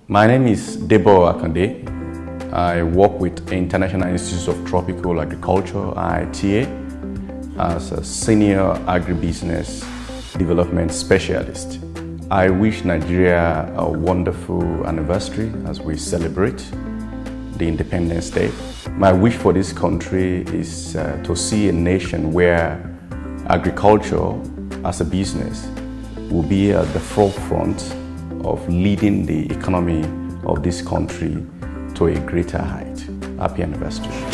My name is Debo Akande. I work with International Institute of Tropical Agriculture, IITA, as a Senior Agribusiness Development Specialist. I wish Nigeria a wonderful anniversary as we celebrate the Independence Day. My wish for this country is to see a nation where agriculture as a business will be at the forefront of leading the economy of this country to a greater height. Happy anniversary.